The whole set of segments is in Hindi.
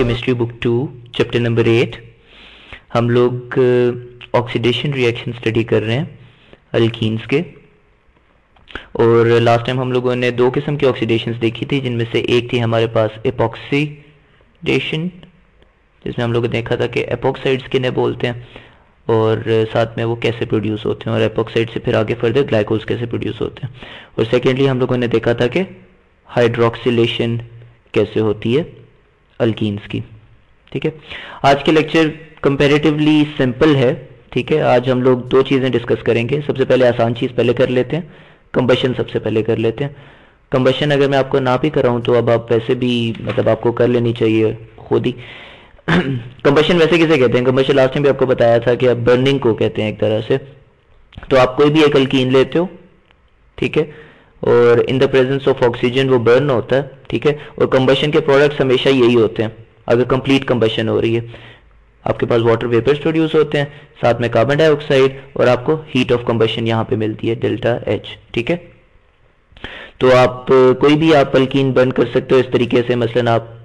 केमिस्ट्री बुक 2 चैप्टर नंबर 8 हम लोग ऑक्सीडेशन रिएक्शन स्टडी कर रहे हैं अल्कीन्स के। और लास्ट टाइम हम लोगों ने दो किस्म की ऑक्सीडेशंस देखी थी, जिनमें से एक थी हमारे पास एपॉक्सीडेशन, जिसमें हम लोगों ने देखा था कि एपॉक्साइड्स किन्हें बोलते हैं और साथ में वो कैसे प्रोड्यूस होते हैं, और एपॉक्साइड से फिर आगे फर्दर ग्लाइकोल्स कैसे प्रोड्यूस होते हैं। और सेकेंडली हम लोगों ने देखा था कि हाइड्रोक्सिलेशन कैसे होती है अल्कीन्स की। ठीक है, आज के लेक्चर कंपैरेटिवली सिंपल है। ठीक है, आज हम लोग दो चीज़ें डिस्कस करेंगे। सबसे पहले आसान चीज़ पहले कर लेते हैं, कंबशन सबसे पहले कर लेते हैं। कंबशन अगर मैं आपको ना भी कराऊँ तो अब आप वैसे भी मतलब आपको कर लेनी चाहिए खुद ही। कंबशन वैसे किसे कहते हैं? कंबशन लास्ट टाइम भी आपको बताया था कि आप बर्निंग को कहते हैं एक तरह से। तो आप कोई भी एक अल्कीन लेते हो, ठीक है, और in the presence of oxygen वो बर्न होता है। ठीक है, और कंबशन के प्रोडक्ट्स हमेशा यही होते हैं। अगर कंप्लीट कंबशन हो रही है, आपके पास वाटर वेपर्स प्रोड्यूस होते हैं, साथ में कार्बन डाइऑक्साइड, और आपको हीट ऑफ कंबशन यहाँ पे मिलती है डेल्टा एच। ठीक है, तो आप कोई भी आप अल्कीन बर्न कर सकते हो इस तरीके से। मसलन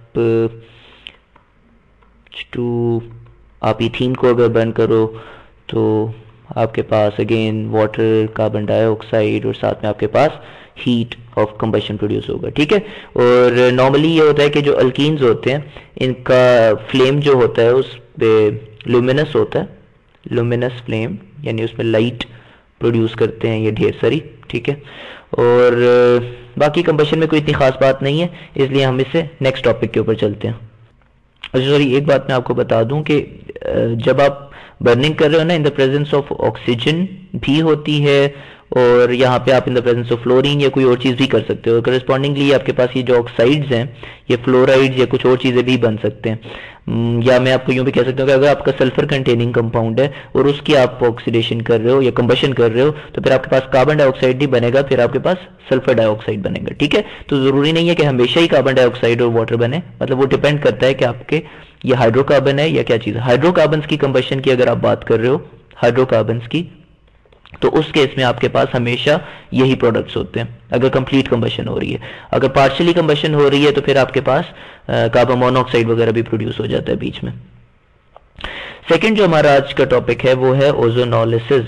आप इथीन को अगर बर्न करो तो आपके पास अगेन वाटर, कार्बन डाइऑक्साइड, और साथ में आपके पास हीट ऑफ कंबशन प्रोड्यूस होगा। ठीक है, और नॉर्मली ये होता है कि जो अल्कीन्स होते हैं इनका फ्लेम जो होता है उस पे लुमिनस होता है, लुमिनस फ्लेम, यानी उसमें लाइट प्रोड्यूस करते हैं ये ढेर सारी। ठीक है, और बाकी कंबशन में कोई इतनी खास बात नहीं है, इसलिए हम इससे नेक्स्ट टॉपिक के ऊपर चलते हैं। अच्छा सॉरी, एक बात मैं आपको बता दूं कि जब आप बर्निंग कर रहे हो ना, in the presence of oxygen भी होती है, और यहाँ पे आप in the presence of fluorine या कोई और चीज़ भी कर सकते हो। करस्पॉन्डिंगली आपके पास ये जो ऑक्साइड्स हैं, ये फ्लोराइड्स या कुछ और चीज़ें भी बन सकते हैं। या मैं आपको यूँ भी कह सकता हूँ कि अगर आपका सल्फर कंटेनिंग कंपाउंड है और उसकी आप ऑक्सीडेशन कर रहे हो या कंबशन कर रहे हो, तो फिर आपके पास कार्बन डाइऑक्साइड नहीं बनेगा, फिर आपके पास सल्फर डाइऑक्साइड बनेगा। ठीक है, तो ज़रूरी नहीं है कि हमेशा ही कार्बन डाइऑक्साइड और वाटर बने, मतलब वो डिपेंड करता है कि आपके ये हाइड्रोकार्बन है या क्या चीज़ है। हाइड्रोकार्बन्स की कंबशन की अगर आप बात कर रहे हो, हाइड्रोकार्बन्स की, तो उस केस में आपके पास हमेशा यही प्रोडक्ट्स होते हैं अगर कंप्लीट कंबशन हो रही है। अगर पार्शियली कंबशन हो रही है तो फिर आपके पास कार्बन मोनोऑक्साइड वगैरह भी प्रोड्यूस हो जाता है बीच में। सेकंड जो हमारा आज का टॉपिक है वो है ओजोनोलिसिस।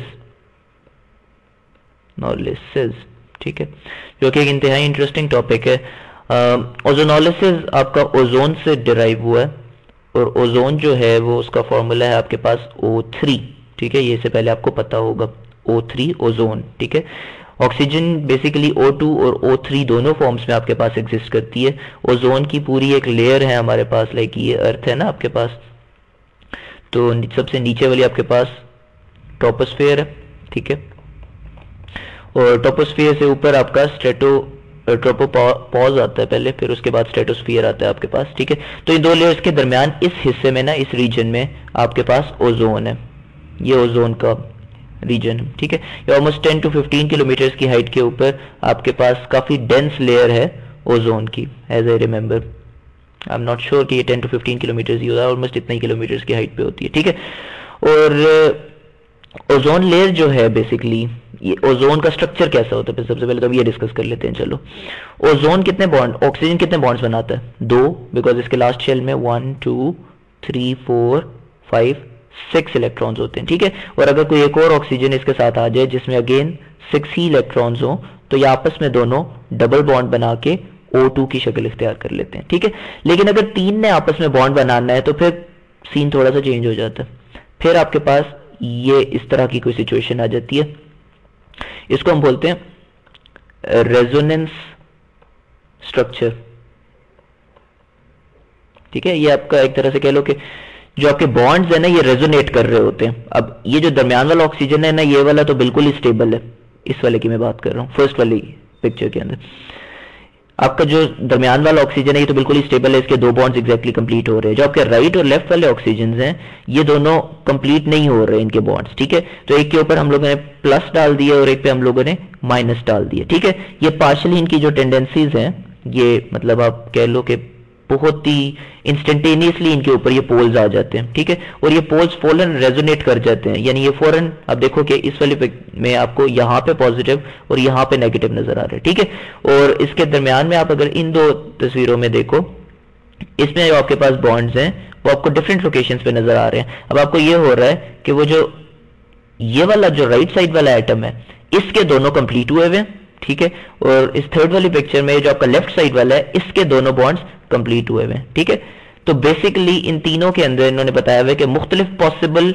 ठीक है, जो कि एक इंतहाई इंटरेस्टिंग टॉपिक है। ओजोनोलिसिस आपका ओजोन से डिराइव हुआ है, और ओजोन जो है वो उसका फॉर्मूला है आपके पास O3। ठीक है, ये से पहले आपको पता होगा, O3 ओजोन। ठीक है, ऑक्सीजन बेसिकली O2 और O3 दोनों फॉर्म्स में आपके पास एग्जिस्ट करती है। ओजोन की पूरी एक लेयर है हमारे पास, लाइक ये अर्थ है ना आपके पास, तो सबसे नीचे वाली आपके पास ट्रोपोस्फेयर है। ठीक है, और ट्रोपोस्फेयर से ऊपर आपका ट्रोपोपॉज आता है पहले, फिर उसके बाद स्ट्रेटोस्फीयर आता है आपके पास। ठीक है, तो इन दो लेयर्स के दरमियान इस हिस्से में ना, इस रीजन में आपके पास ओजोन है, ये ओजोन का रीजन। ठीक है, ये ऑलमोस्ट 10 to 15 किलोमीटर की हाइट के ऊपर आपके पास काफ़ी डेंस लेयर है ओजोन की। As I remember, I am not sure कि ये 10 to 15 किलोमीटर ही होता है, ऑलमोस्ट इतना ही किलोमीटर की हाइट पे होती है। ठीक है, और ओजोन लेयर जो है बेसिकली, ये ओजोन का स्ट्रक्चर कैसा होता है, फिर सबसे पहले तो ये डिस्कस कर लेते हैं। चलो, ओजोन कितने बॉन्ड, ऑक्सीजन कितने बॉन्ड्स बनाता है? 2, बिकॉज इसके लास्ट शेल में 1 2 3 4 5 6 इलेक्ट्रॉन्स होते हैं। ठीक है, और अगर कोई एक और ऑक्सीजन इसके साथ आ जाए जिसमें अगेन 6 ही इलेक्ट्रॉन्स हो, तो ये आपस में दोनों डबल बॉन्ड बना के O2 की शक्ल इख्तियार कर लेते हैं। ठीक है, लेकिन अगर 3 ने आपस में बॉन्ड बनाना है तो फिर सीन थोड़ा सा चेंज हो जाता है। फिर आपके पास ये इस तरह की कोई सिचुएशन आ जाती है, इसको हम बोलते हैं रेजोनेंस स्ट्रक्चर। ठीक है, ये आपका एक तरह से कह लो कि जो आपके बॉन्ड्स है ना, ये रेजोनेट कर रहे होते हैं। अब ये जो दरमियान वाला ऑक्सीजन है ना, ये वाला तो बिल्कुल ही स्टेबल है, इस वाले की मैं बात कर रहा हूँ, फर्स्ट वाली पिक्चर के अंदर। आपका जो दरमियान वाला ऑक्सीजन है ये तो बिल्कुल ही स्टेबल है, इसके दो बॉन्ड्स एग्जैक्टली कंप्लीट हो रहे हैं। जो आपके राइट और लेफ्ट वाले ऑक्सीजन हैं ये दोनों कंप्लीट नहीं हो रहे इनके बॉन्ड्स। ठीक है, तो एक के ऊपर हम लोगों ने प्लस डाल दिया और एक पे हम लोगों ने माइनस डाल दिया। ठीक है, ये पार्शियली इनकी जो टेंडेंसीज हैं, ये मतलब आप कह लो कि बहुत ही इंस्टेंटेनियसली इनके ऊपर ये पोल्स आ जाते हैं। ठीक है, और ये पोल्स फौरन रेजोनेट कर जाते हैं, यानी ये फौरन, अब देखो कि इस वाले में आपको यहाँ पे पॉजिटिव और यहाँ पे नेगेटिव नजर आ रहा है। ठीक है, और इसके दरमियान में आप अगर इन दो तस्वीरों में देखो इसमें जो आपके पास बॉन्ड्स हैं वो आपको डिफरेंट लोकेशंस पे नजर आ रहे हैं। अब आपको ये हो रहा है कि वो जो ये वाला जो राइट साइड वाला एटम है इसके दोनों कंप्लीट हुए हुए हैं, ठीक है, और इस थर्ड वाली पिक्चर में जो आपका लेफ्ट साइड वाला है इसके दोनों बॉन्ड्स कंप्लीट हुए हुए हैं, ठीक है। तो बेसिकली इन तीनों के अंदर इन्होंने बताया हुआ है कि मुख्तलिफ पॉसिबल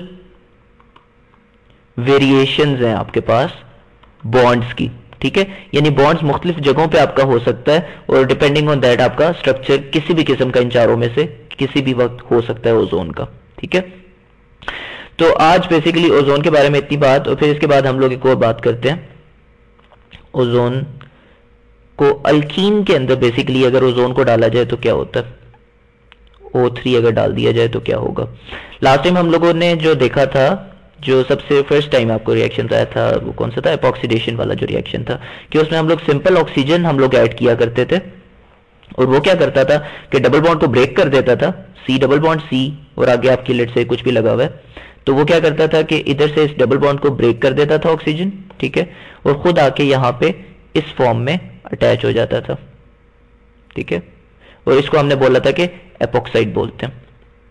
वेरिएशंस हैं आपके पास बॉन्ड्स की, ठीक है, यानी बॉन्ड्स मुख्तलिफ जगहों पे आपका हो सकता है और डिपेंडिंग ऑन दैट आपका स्ट्रक्चर किसी भी किस्म का इन चारों में से किसी भी वक्त हो सकता है ओजोन का, ठीक है। तो आज बेसिकली ओजोन के बारे में इतनी बात, और फिर इसके बाद हम लोग एक और बात करते हैं ओजोन को अल्कीन के अंदर बेसिकली अगर ओजोन को डाला जाए तो क्या होता है, O3 अगर डाल दिया जाए तो क्या होगा। लास्ट टाइम हम लोगों ने जो देखा था, जो सबसे फर्स्ट टाइम आपको रिएक्शन आया था वो कौन सा था, एपॉक्सीडेशन वाला जो रिएक्शन था, कि उसमें हम लोग सिंपल ऑक्सीजन हम लोग ऐड किया करते थे और वो क्या करता था कि डबल बॉन्ड को ब्रेक कर देता था, C डबल बॉन्ड C और आगे आपकी लेट से कुछ भी लगा हुआ है, तो वो क्या करता था कि इधर से इस डबल बॉन्ड को ब्रेक कर देता था ऑक्सीजन, ठीक है, और खुद आके यहाँ पे इस फॉर्म में अटैच हो जाता था, ठीक है, और इसको हमने बोला था कि एपॉक्साइड बोलते हैं।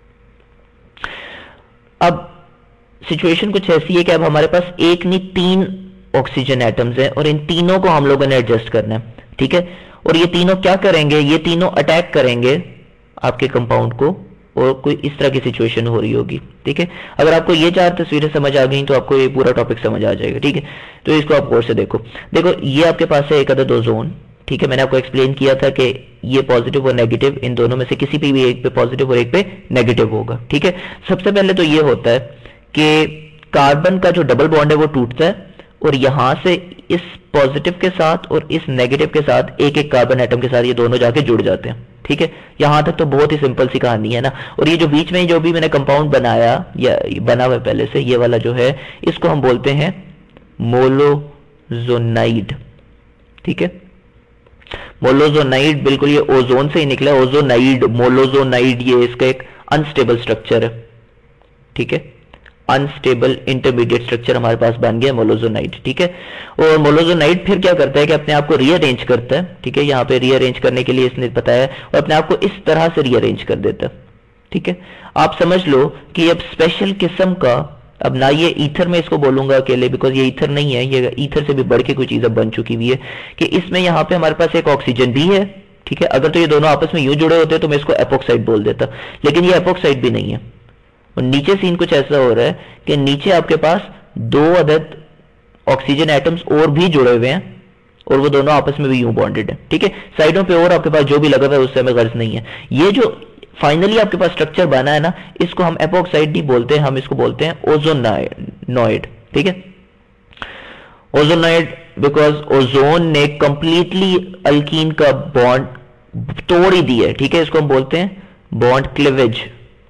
अब सिचुएशन कुछ ऐसी है कि अब हमारे पास एक नहीं 3 ऑक्सीजन एटम्स हैं और इन तीनों को हम लोगों ने एडजस्ट करना है, ठीक है, और ये तीनों क्या करेंगे, ये तीनों अटैक करेंगे आपके कंपाउंड को और कोई इस तरह की सिचुएशन हो रही होगी, ठीक है। अगर आपको ये 4 तस्वीरें समझ आ गई तो आपको ये पूरा टॉपिक समझ आ जाएगा, ठीक है। तो इसको आप गौर से देखो ये आपके पास है एक अदद ओजोन, ठीक है, मैंने आपको एक्सप्लेन किया था कि ये पॉजिटिव और नेगेटिव इन दोनों में से किसी भी एक पे पॉजिटिव और एक पे नेगेटिव होगा, ठीक है। सबसे पहले तो ये होता है कि कार्बन का जो डबल बॉन्ड है वो टूटता है और यहां से इस पॉजिटिव के साथ और इस नेगेटिव के साथ एक एक कार्बन एटम के साथ ये दोनों जाके जुड़ जाते हैं, ठीक है। यहां तक तो बहुत ही सिंपल सी कहानी है ना। और ये जो बीच में जो भी मैंने कंपाउंड बनाया या बना हुआ पहले से, ये वाला जो है इसको हम बोलते हैं मोलोजोनाइड, ठीक है। मोलोजोनाइड बिल्कुल ये ओजोन से ही निकला, ओजोनाइड मोलोजोनाइड, ये इसका एक अनस्टेबल स्ट्रक्चर है, ठीक है, अनस्टेबल इंटरमीडिएट स्ट्रक्चर हमारे पास बन गया मोलोजोनाइड, ठीक है। और मोलोजोनाइड फिर क्या करता है कि अपने आप को रीअरेंज करता है, ठीक है, यहाँ पे रीअरेंज करने के लिए इसने बताया और अपने आप को इस तरह से रीअरेंज कर देता है, ठीक है। आप समझ लो कि अब स्पेशल किस्म का, अब ना ये ईथर में इसको बोलूंगा अकेले बिकॉज ये ईथर नहीं है, ये ईथर से भी बढ़ के कोई चीज अब बन चुकी हुई है कि इसमें यहाँ पे हमारे पास एक ऑक्सीजन भी है, ठीक है। अगर तो ये दोनों आपस में यूं जुड़े होते तो मैं इसको एपॉक्साइड बोल देता, लेकिन ये एपॉक्साइड भी नहीं है। और नीचे सीन कुछ ऐसा हो रहा है कि नीचे आपके पास 2 अदद ऑक्सीजन एटम्स और भी जुड़े हुए हैं और वो दोनों आपस में भी यूं बॉन्डेड है, ठीक है। साइडों पे और आपके पास जो भी लगा हुआ है उससे हमें गर्ज नहीं है। ये जो फाइनली आपके पास स्ट्रक्चर बना है ना, इसको हम एपॉक्साइड नहीं बोलते, हम इसको बोलते हैं ओजोनॉइड, ठीक है। ओजोनॉइड बिकॉज ओजोन ने कंप्लीटली अल्कीन का बॉन्ड तोड़ ही दिया है, ठीक है। इसको हम बोलते हैं बॉन्ड क्लीवेज।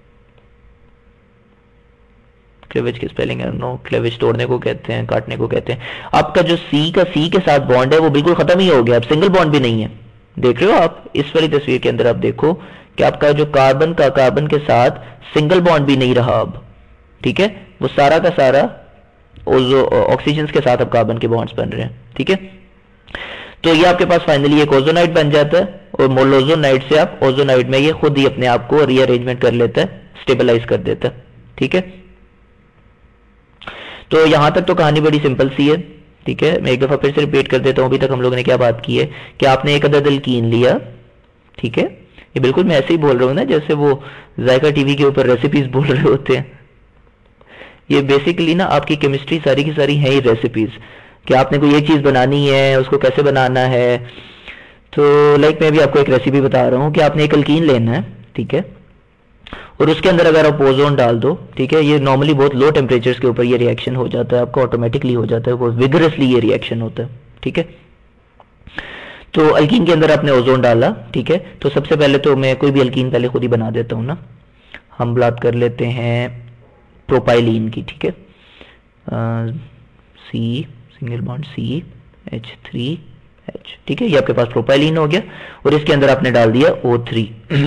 क्लीवेज की स्पेलिंग है नो, क्लीवेज तोड़ने को कहते हैं, काटने को कहते हैं। आपका जो सी के साथ बॉन्ड है वो बिल्कुल खत्म ही हो गया, अब सिंगल बॉन्ड भी नहीं है। देख रहे हो आप इस वाली तस्वीर के अंदर, आप देखो कि आपका जो कार्बन के साथ सिंगल बॉन्ड भी नहीं रहा अब, ठीक है। वो सारा का सारा ऑक्सीजन के साथ अब कार्बन के बॉन्ड्स बन रहे हैं, ठीक है। तो ये आपके पास फाइनली एक ओजोनाइड बन जाता है और मोलोजोनाइड से आप ओजोनाइड में ये खुद ही अपने आप को रीअरेंजमेंट कर लेता है, स्टेबलाइज कर देता है, ठीक है। तो यहां तक तो कहानी बड़ी सिंपल सी है, ठीक है। मैं एक दफा फिर से रिपीट कर देता हूं, अभी तक हम लोगों ने क्या बात की है कि आपने एक अदद अल्कीन लिया, ठीक है। ये बिल्कुल मैं ऐसे ही बोल रहा हूं ना जैसे वो जायका टीवी के ऊपर रेसिपीज बोल रहे होते हैं। ये बेसिकली ना आपकी केमिस्ट्री सारी की सारी है ही रेसिपीज, कि आपने कोई एक चीज बनानी है, उसको कैसे बनाना है। तो लाइक मैं भी आपको एक रेसिपी बता रहा हूँ कि आपने एक अल्कीन लेना है, ठीक है, और उसके अंदर अगर आप ओजोन डाल दो, ठीक है, ये नॉर्मली बहुत लो टेम्परेचर्स के ऊपर ये रिएक्शन हो जाता है, आपको ऑटोमेटिकली हो जाता है, बहुत विगरसली ये रिएक्शन होता है, ठीक है। तो अल्कीन के अंदर आपने ओजोन डाला, ठीक है। तो सबसे पहले तो मैं कोई भी अल्कीन पहले खुद ही बना देता हूँ ना। हम बात कर लेते हैं प्रोपाइलीन की, ठीक है, सी सिंगल बॉन्ड CH3H, ठीक है। ये आपके पास प्रोपाइलीन हो गया और इसके अंदर आपने डाल दिया O3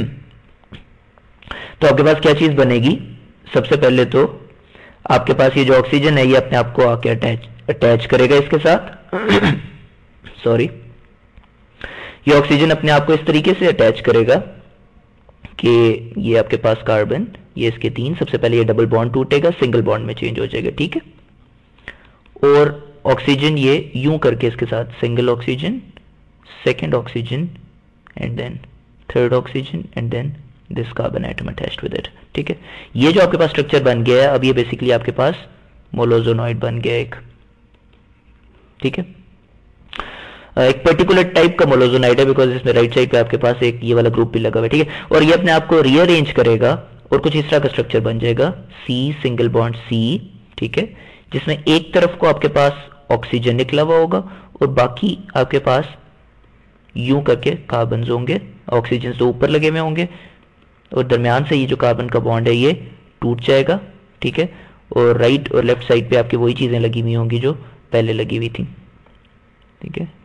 तो आपके पास क्या चीज बनेगी, सबसे पहले तो आपके पास ये जो ऑक्सीजन है ये अपने आप को आके अटैच करेगा इसके साथ सॉरी, ये ऑक्सीजन अपने आप को इस तरीके से अटैच करेगा कि ये आपके पास कार्बन, ये इसके 3, सबसे पहले ये डबल बॉन्ड टूटेगा, सिंगल बॉन्ड में चेंज हो जाएगा, ठीक है। और ऑक्सीजन ये यूं करके इसके साथ single oxygen, second oxygen and then third oxygen and then this carbon atom attached with it, ठीक है। ये जो आपके पास स्ट्रक्चर बन गया है, अब ये बेसिकली आपके पास मोलोजोनॉइड बन गया एक, ठीक है। एक पर्टिकुलर टाइप का मोलोजोनाइड है बिकॉज इसमें राइट साइड पे आपके पास एक ये वाला ग्रुप भी लगा हुआ है, ठीक है। और ये अपने आप को रीअरेंज करेगा और कुछ इस तरह का स्ट्रक्चर बन जाएगा, C सिंगल बॉन्ड C, ठीक है, जिसमें एक तरफ को आपके पास ऑक्सीजन निकला हुआ होगा और बाकी आपके पास यूं करके कार्बन होंगे, ऑक्सीजन तो ऊपर लगे हुए होंगे और दरमियान से ये जो कार्बन का बॉन्ड है ये टूट जाएगा, ठीक है। और राइट और लेफ्ट साइड पे आपकी वही चीजें लगी हुई होंगी जो पहले लगी हुई थी, ठीक है,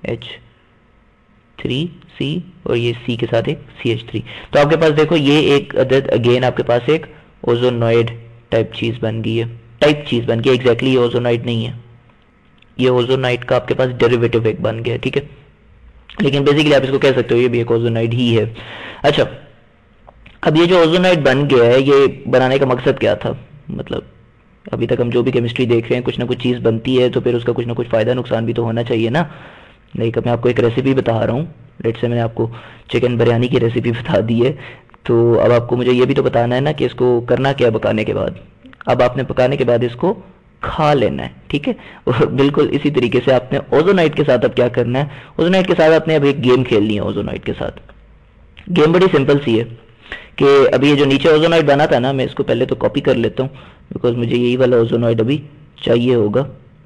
H3C और ये C के साथ एक CH3। तो आपके पास देखो ये एक अगेन आपके पास एक ओजोनॉइड टाइप चीज बन गई है, एग्जैक्टली ये ओजोनॉइड नहीं है, ये ओजोनॉइड का आपके पास डेरिवेटिव एक बन गया है, ठीक है, लेकिन बेसिकली आप इसको कह सकते हो ये भी एक ओजोनॉइड ही है। अच्छा, अब ये जो ओजोनॉइड बन गया है ये बनाने का मकसद क्या था, मतलब अभी तक हम जो भी केमिस्ट्री देख रहे हैं कुछ ना कुछ चीज़ बनती है तो फिर उसका कुछ ना कुछ फ़ायदा नुकसान भी तो होना चाहिए ना। लाइक मैं आपको एक रेसिपी बता रहा हूँ, लेट्स से मैंने आपको चिकन बिरयानी की रेसिपी बता दी है, तो अब आपको मुझे ये भी तो बताना है ना कि इसको करना क्या पकाने के बाद। अब आपने पकाने के बाद इसको खा लेना है, ठीक है। और बिल्कुल इसी तरीके से आपने ओजोनॉइड के साथ अब क्या करना है, ओजोनॉइड के साथ आपने अब एक गेम खेलनी है। ओजोनॉइड के साथ गेम बड़ी सिंपल सी है कि अभी ये जो नीचे ओजोनॉइड बना था ना, मैं इसको पहले तो कॉपी कर लेता हूँ बिकॉज मुझे यही वाला ओजोनॉइड अभी चाहिए होगा,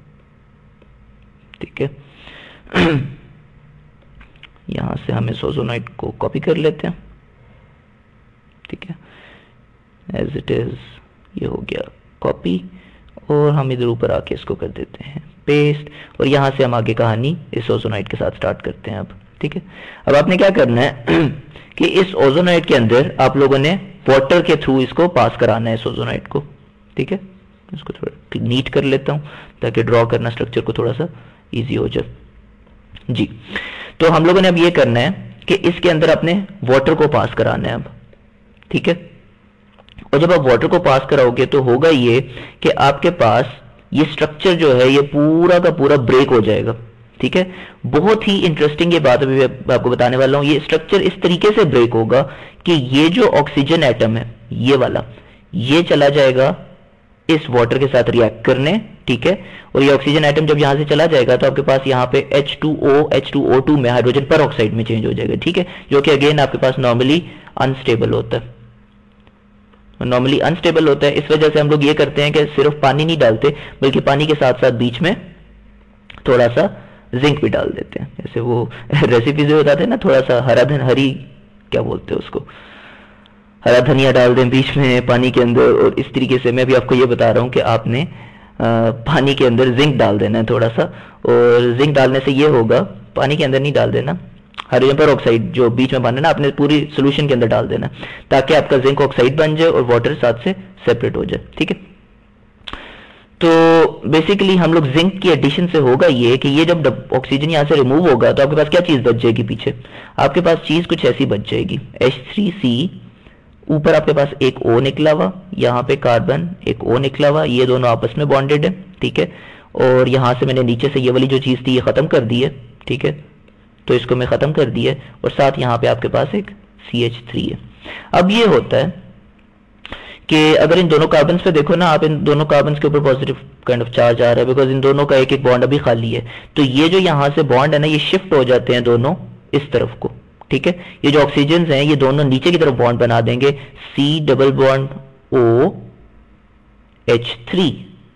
ठीक है। यहां से हम इस ओजोनॉइड को कॉपी कर लेते हैं, ठीक है, एज इट इज ये हो गया कॉपी और हम इधर ऊपर आके इसको कर देते हैं पेस्ट और यहां से हम आगे कहानी इस ओजोनॉइड के साथ स्टार्ट करते हैं अब, ठीक है। अब आपने क्या करना है कि इस ओजोनॉइड के अंदर आप लोगों ने वाटर के थ्रू इसको पास कराना है इस ओजोनॉइड को, ठीक है। इसको थोड़ा नीट कर लेता हूं ताकि ड्रॉ करना स्ट्रक्चर को थोड़ा सा इजी हो जाए जी। तो हम लोगों ने अब ये करना है कि इसके अंदर अपने वाटर को पास कराना है अब, ठीक है। और जब आप वाटर को पास कराओगे तो होगा ये कि आपके पास ये स्ट्रक्चर जो है ये पूरा का पूरा ब्रेक हो जाएगा, ठीक है। बहुत ही इंटरेस्टिंग ये बात अभी मैं आपको बताने वाला हूं। ये स्ट्रक्चर इस तरीके से ब्रेक होगा कि ये जो ऑक्सीजन एटम है ये वाला, ये चला जाएगा इस वाटर के साथ रिएक्ट करने, ठीक है। और ये ऑक्सीजन एटम जब यहां से चला जाएगा तो आपके पास यहाँ पे H2O में हाइड्रोजन पर ऑक्साइड में चेंज हो जाएगा, ठीक है, जो कि अगेन आपके पास नॉर्मली अनस्टेबल होता है। इस वजह से हम लोग ये करते हैं कि सिर्फ पानी नहीं डालते बल्कि पानी के साथ साथ बीच में थोड़ा सा जिंक भी डाल देते हैं। जैसे वो रेसिपी जो बताते हैं ना, थोड़ा सा हरी क्या बोलते हैं उसको, हरा धनिया डाल दें बीच में पानी के अंदर। और इस तरीके से मैं भी आपको ये बता रहा हूँ कि आपने पानी के अंदर जिंक डाल देना है थोड़ा सा, और जिंक डालने से ये होगा, पानी के अंदर नहीं डाल देना, हाइड्रोजन पर ऑक्साइड जो बीच में बनना ना आपने पूरी सोल्यूशन के अंदर डाल देना ताकि आपका जिंक ऑक्साइड बन जाए और वाटर साथ से सेपरेट हो जाए, ठीक है। तो बेसिकली हम लोग जिंक की एडिशन से होगा ये कि ये जब ऑक्सीजन यहाँ से रिमूव होगा तो आपके पास क्या चीज बच जाएगी, पीछे आपके पास चीज कुछ ऐसी बच जाएगी, H3C, ऊपर आपके पास एक O निकला हुआ, यहाँ पे कार्बन एक O निकला हुआ, ये दोनों आपस में बॉन्डेड है, ठीक है। और यहाँ से मैंने नीचे से ये वाली जो चीज थी ये खत्म कर दी है, ठीक है, तो इसको मैं खत्म कर दिया और साथ यहाँ पे आपके पास एक CH3 है। अब ये होता है कि अगर इन दोनों कार्बन्स पे देखो ना आप, इन दोनों कार्बन्स के ऊपर पॉजिटिव काइंड ऑफ चार्ज आ रहा है बिकॉज इन दोनों का एक एक बॉन्ड अभी खाली है। तो ये जो यहाँ से बॉन्ड है ना ये शिफ्ट हो जाते हैं दोनों इस तरफ को, ठीक है। ये जो ऑक्सीजन हैं ये दोनों नीचे की तरफ बॉन्ड बना देंगे, C double bond O H3।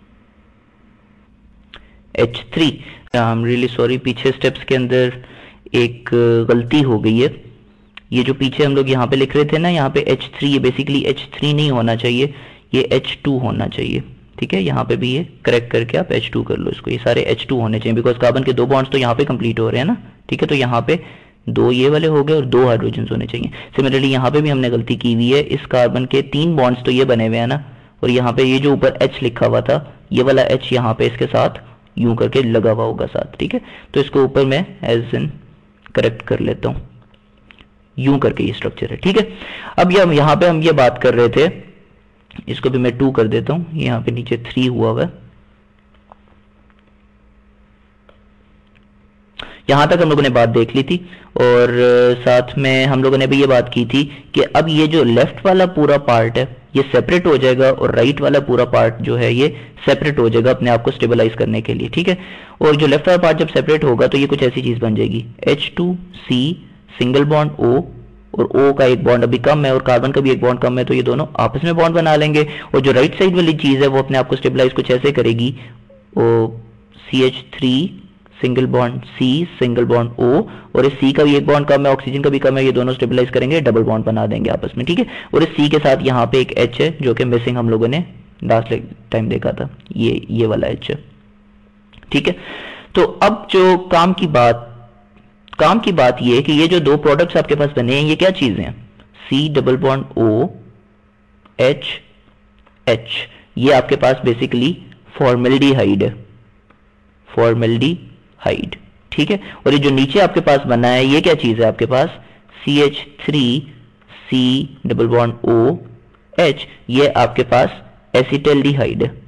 I am really sorry, पीछे स्टेप्स के अंदर एक गलती हो गई है। ये जो पीछे हम लोग यहाँ पे लिख रहे थे ना, यहाँ पे H3, ये बेसिकली H3 नहीं होना चाहिए, ये H2 होना चाहिए, ठीक है। यहाँ पे भी ये करेक्ट करके आप H2 कर लो इसको, ये सारे H2 होने चाहिए बिकॉज कार्बन के दो बॉन्ड्स तो यहाँ पे कंप्लीट हो रहे हैं ना, ठीक है। तो यहाँ पे दो ये वाले हो गए और दो हाइड्रोजन होने चाहिए। सिमिलरली यहाँ पे भी हमने गलती की हुई है, इस कार्बन के 3 बॉन्ड्स तो ये बने हुए हैं ना, और यहाँ पे ये जो ऊपर H लिखा हुआ था ये वाला H यहाँ पे इसके साथ यूं करके लगा हुआ होगा साथ, ठीक है। तो इसको ऊपर मैं एज इन करेक्ट कर लेता हूँ, यूं करके ये स्ट्रक्चर है, ठीक है। अब ये यहाँ पे हम ये बात कर रहे थे, इसको भी मैं 2 कर देता हूं, यहाँ पे नीचे 3 हुआ है। यहां तक हम लोगों ने बात देख ली थी और साथ में हम लोगों ने भी ये बात की थी कि अब ये जो लेफ्ट वाला पूरा पार्ट है ये सेपरेट हो जाएगा और राइट वाला पूरा पार्ट जो है ये सेपरेट हो जाएगा अपने आप को स्टेबलाइज करने के लिए, ठीक है। और जो लेफ्ट वाला पार्ट जब सेपरेट होगा तो ये कुछ ऐसी चीज बन जाएगी, H2C सिंगल बॉन्ड O, और O का एक बॉन्ड अभी कम है और कार्बन का भी एक बॉन्ड कम है, तो ये दोनों आपस में बॉन्ड बना लेंगे। और जो राइट साइड वाली चीज है वो अपने आप को स्टेबलाइज कुछ ऐसे करेगी, CH3 single bond C single bond O, और इस C का भी एक बॉन्ड कम है, ऑक्सीजन का भी कम है, ये दोनों स्टेबलाइज करेंगे, डबल बॉन्ड बना देंगे आपस में, ठीक है। और इस C के साथ यहाँ पे एक H है जो कि मिसिंग हम लोगों ने लास्ट टाइम देखा था, ये वाला H है, ठीक है। तो अब जो काम की बात ये है कि ये जो 2 प्रोडक्ट्स आपके पास बने हैं ये क्या चीजें हैं, C double bond O H H, ये आपके पास बेसिकली फॉर्मेल्डिहाइड है, फॉर्मेल्डिहाइड, ठीक है। और ये जो नीचे आपके पास बना है ये क्या चीज है आपके पास, CH3C double bond O H, ये आपके पास एसिटल्डिहाइड है,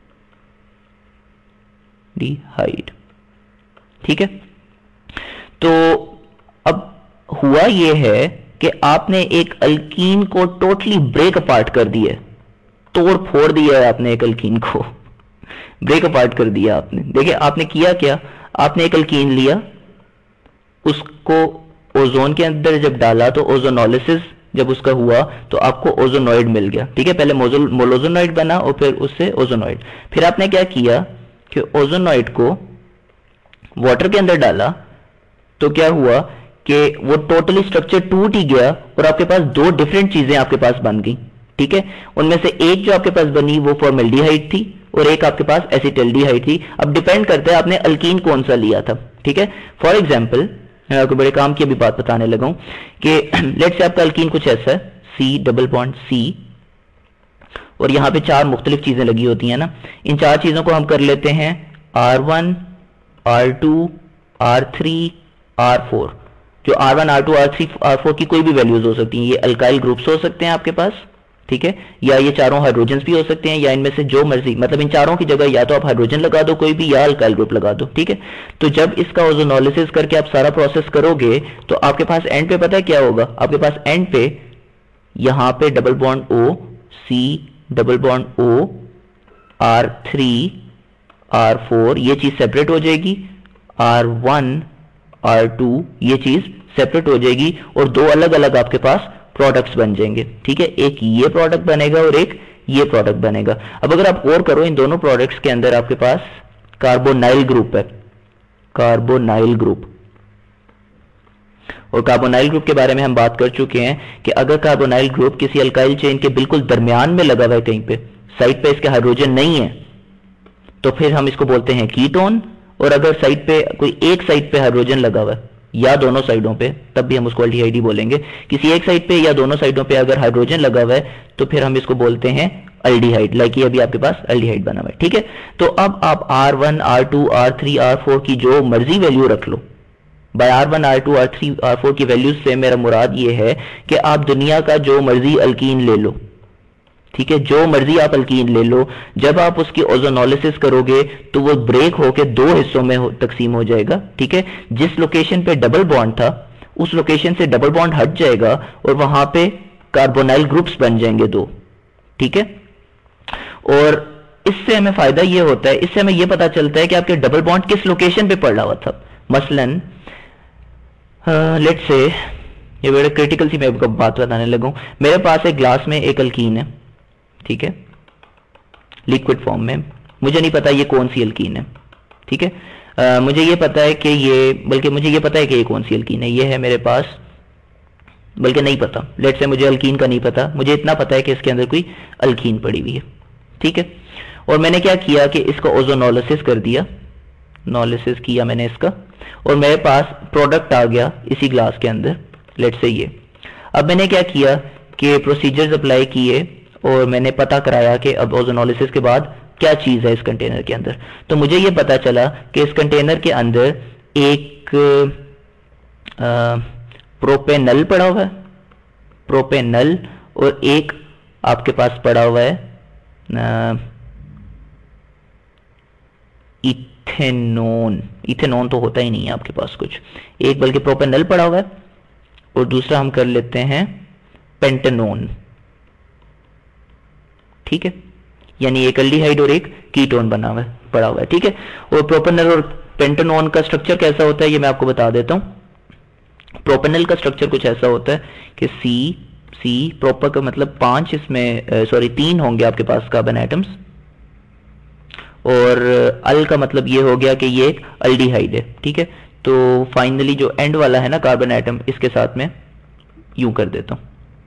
ठीक है। तो अब हुआ ये है कि आपने एक अल्कीन को टोटली ब्रेक अपार्ट कर दिया है, तोड़ फोड़ दिया है आपने एक अल्कीन को, ब्रेक अपार्ट कर दिया आपने। देखिए आपने किया क्या, आपने एक अल्कीन लिया, उसको ओजोन के अंदर जब डाला तो ओजोनोलिसिस जब उसका हुआ तो आपको ओजोनॉइड मिल गया, ठीक है। पहले मोलोजोनॉइड बना और फिर उससे ओजोनॉइड। फिर आपने क्या किया कि ओजोनॉइड को वाटर के अंदर डाला तो क्या हुआ कि वो टोटली स्ट्रक्चर टूट ही गया और आपके पास 2 डिफरेंट चीजें आपके पास बन गई, ठीक है। उनमें से एक जो आपके पास बनी वो फॉर्मेल्डिहाइड थी और एक आपके पास एसिटल्डिहाइड थी। अब डिपेंड करता है आपने अल्कीन कौन सा लिया था, ठीक है। फॉर एग्जाम्पल मैं आपको बड़े काम की अभी बात बताने लगा हूं कि लेट्स से आपका अल्कीन कुछ ऐसा है, C डबल बॉन्ड C, और यहां पे 4 मुख्तलिफ चीजें लगी होती हैं ना, इन 4 चीजों को हम कर लेते हैं R1 R2 R3 R4। जो R1 R2 R3 R4 की कोई भी वैल्यूज हो सकती हैं, ये अल्काइल ग्रुप्स हो सकते हैं आपके पास, ठीक है, या ये चारों हाइड्रोजन्स भी हो सकते हैं, या इनमें से जो मर्जी, मतलब इन चारों की जगह या तो आप हाइड्रोजन लगा दो कोई भी, या अल्काइल ग्रुप लगा दो, ठीक है। तो जब इसका ओजोनोलिसिस करके आप सारा प्रोसेस करोगे तो आपके पास एंड पे पता है क्या होगा, आपके पास एंड पे यहां पे double bond O C double bond O R3 R4 ये चीज सेपरेट हो जाएगी, R1 R2 ये चीज सेपरेट हो जाएगी और 2 अलग अलग आपके पास प्रोडक्ट्स बन जाएंगे, ठीक है। एक ये प्रोडक्ट बनेगा और एक ये प्रोडक्ट बनेगा। अब अगर आप और करो, इन दोनों प्रोडक्ट्स के अंदर आपके पास कार्बोनाइल ग्रुप है, कार्बोनाइल ग्रुप, और कार्बोनाइल ग्रुप के बारे में हम बात कर चुके हैं कि अगर कार्बोनाइल ग्रुप किसी अल्काइल चेन के बिल्कुल दरमियान में लगा हुआ है, कहीं पे साइड पे इसके हाइड्रोजन नहीं है, तो फिर हम इसको बोलते हैं कीटोन। और अगर साइड पे कोई एक साइड पे हाइड्रोजन लगा हुआ है या दोनों साइडों पे, तब भी हम उसको एल्डिहाइड ही बोलेंगे। किसी एक साइड पे या दोनों साइडों पे अगर हाइड्रोजन लगा हुआ है तो फिर हम इसको बोलते हैं एल्डिहाइड, लाइक ये अभी आपके पास एल्डिहाइड बना हुआ है, ठीक है। तो अब आप R1 R2 R3 R4 की जो मर्जी वैल्यू रख लो। Bye R1 R2 R3 R4 की वैल्यूज से मेरा मुराद ये है कि आप दुनिया का जो मर्जी अल्कीन ले लो, ठीक है, जो मर्जी आप अल्कीन ले लो, जब आप उसकी ओजोनोलिसिस करोगे तो वो ब्रेक होके 2 हिस्सों में तकसीम हो जाएगा, ठीक है। जिस लोकेशन पे डबल बॉन्ड था उस लोकेशन से डबल बॉन्ड हट जाएगा और वहां पे कार्बोनाइल ग्रुप्स बन जाएंगे 2, ठीक है। और इससे हमें फायदा ये होता है, इससे हमें ये पता चलता है कि आपके डबल बॉन्ड किस लोकेशन पे पड़ रहा हुआ था। मसलन लेट्स से, ये बड़े क्रिटिकल सी मैं आपको बात बताने लगा हूं। मेरे पास एक ग्लास में एक अल्कीन है, ठीक है, लिक्विड फॉर्म में, मुझे नहीं पता ये कौन सी अल्कीन है, ठीक है। मुझे ये पता है कि ये, बल्कि मुझे ये पता है कि ये कौन सी अल्कीन है, ये है मेरे पास, बल्कि नहीं पता, लेट्स से मुझे अल्कीन का नहीं पता, मुझे इतना पता है कि इसके अंदर कोई अल्कीन पड़ी हुई है, ठीक है। और मैंने क्या किया कि इसका ओजोनोलिसिस कर दिया, नोलिसिस किया मैंने इसका, और मेरे पास प्रोडक्ट आ गया इसी ग्लास के अंदर, लेट्स से ये। अब मैंने क्या किया कि प्रोसीजर्स अप्लाई किए और मैंने पता कराया कि अब ओजोनोलिसिस के बाद क्या चीज है इस कंटेनर के अंदर। तो मुझे ये पता चला कि इस कंटेनर के अंदर एक प्रोपेनल पड़ा हुआ है, प्रोपेनल, और एक आपके पास पड़ा हुआ है इथेनॉन। इथेनॉन तो होता ही नहीं है आपके पास कुछ, एक बल्कि प्रोपेनल पड़ा हुआ है, और दूसरा हम कर लेते हैं पेंटेनॉन। ठीक है, यानी एक एल्डिहाइड और एक कीटोन बना हुआ है, पड़ा हुआ है। ठीक है, और प्रोपेनल और पेंटेनॉन का स्ट्रक्चर कैसा होता है ये मैं आपको बता देता हूं। प्रोपेनल का स्ट्रक्चर कुछ ऐसा होता है कि सी प्रोपर का मतलब 5 इसमें 3 होंगे आपके पास कार्बन एटम्स, और अल का मतलब ये हो गया कि ये एक एल्डिहाइड है। ठीक है, तो फाइनली जो एंड वाला है ना कार्बन एटम, इसके साथ में यूं कर देता हूं,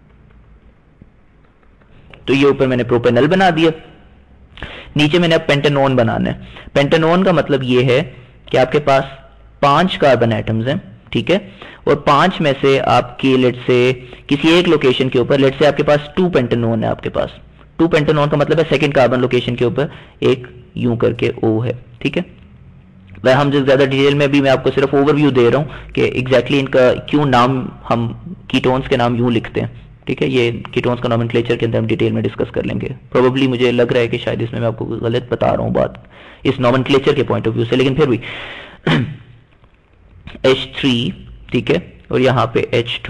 तो ये ऊपर मैंने प्रोपेनल बना दिया, नीचे मैंने अब पेंटेनॉन बनाना है। पेंटेनॉन का मतलब ये है कि आपके पास 5 कार्बन एटम्स हैं। ठीक है, और 5 में से आपके लेट से किसी एक लोकेशन के ऊपर, लेट से आपके पास 2 पेंटेनॉन है, आपके पास 2 पेंटेनॉन का मतलब है सेकंड कार्बन लोकेशन के ऊपर एक यूं करके O है। ठीक है, वह हम जो ज्यादा डिटेल में भी मैं आपको सिर्फ ओवरव्यू दे रहा हूं कि एग्जैक्टली इनका क्यों नाम, हम कीटोन्स के नाम यूं लिखते हैं। ठीक है, ये कीटोन्स का नोमेनक्लेचर के अंदर हम डिटेल में डिस्कस कर लेंगे। प्रोबेबली मुझे लग रहा है कि शायद इसमें मैं आपको गलत बता रहा हूं बात इस नोमेनक्लेचर के पॉइंट ऑफ व्यू से, लेकिन फिर भी H3, ठीक है, और यहाँ पे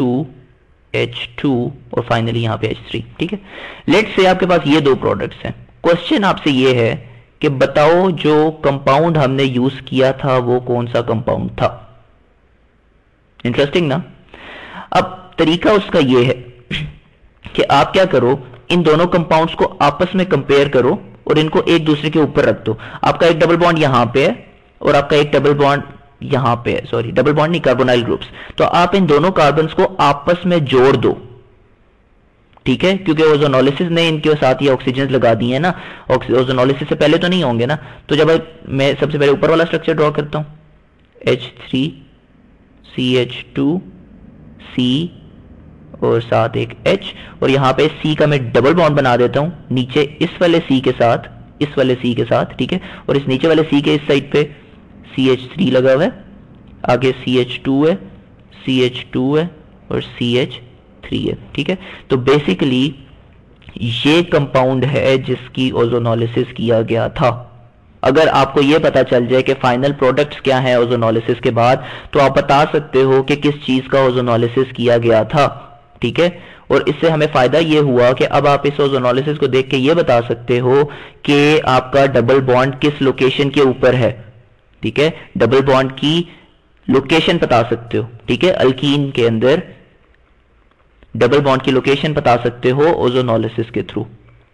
H2 और फाइनली यहाँ पे H3। ठीक है, लेट्स से आपके पास ये 2 प्रोडक्ट्स हैं। क्वेश्चन आपसे ये है कि बताओ जो कंपाउंड हमने यूज किया था वो कौन सा कंपाउंड था। इंटरेस्टिंग ना। अब तरीका उसका ये है कि आप क्या करो, इन दोनों कंपाउंड्स को आपस में कंपेयर करो और इनको एक दूसरे के ऊपर रख दो। आपका एक डबल बॉन्ड यहां पे है और आपका एक डबल बॉन्ड यहां पे है, सॉरी डबल बॉन्ड नहीं, कार्बोनाइल ग्रुप्स। तो आप इन दोनों कार्बन्स को आपस में जोड़ दो। ठीक है, क्योंकि ओजोनोलिसिस ने इनके साथ ये ऑक्सीजन लगा दिए हैं ना, ओजोनोलिसिस से पहले तो नहीं होंगे ना। तो जब मैं सबसे पहले ऊपर वाला स्ट्रक्चर ड्रॉ करता हूं, H3 CH2 C और साथ एक H, और यहां पे C का मैं डबल बॉन्ड बना देता हूं नीचे इस वाले C के साथ, इस वाले C के साथ। ठीक है, और इस नीचे वाले C के इस साइड पे CH3 लगा हुआ है, आगे CH2 है, CH2 है और CH3 है। ठीक है, तो बेसिकली ये कंपाउंड है जिसकी ओजोनोलिसिस किया गया था। अगर आपको ये पता चल जाए कि फाइनल प्रोडक्ट्स क्या हैं ओजोनोलिसिस के बाद, तो आप बता सकते हो कि किस चीज का ओजोनोलिसिस किया गया था। ठीक है, और इससे हमें फायदा ये हुआ कि अब आप इस ओजोनोलिसिस को देख के ये बता सकते हो कि आपका डबल बॉन्ड किस लोकेशन के ऊपर है। ठीक है, डबल बॉन्ड की लोकेशन बता सकते हो। ठीक है, अल्कीन के अंदर डबल बॉन्ड की लोकेशन बता सकते हो ओजोनोलिसिस के थ्रू।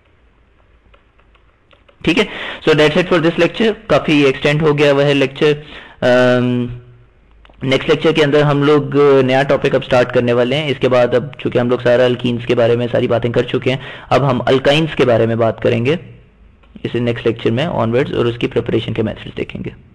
ठीक है, so that's it for this lecture. काफी एक्सटेंड हो गया वह लेक्चर। नेक्स्ट लेक्चर के अंदर हम लोग नया टॉपिक अब स्टार्ट करने वाले हैं। इसके बाद अब चूंकि हम लोग सारा अल्कीन्स के बारे में सारी बातें कर चुके हैं, अब हम अल्काइंस के बारे में बात करेंगे इस नेक्स्ट लेक्चर में ऑनवर्ड्स, और उसकी प्रिपरेशन के मेथड्स देखेंगे।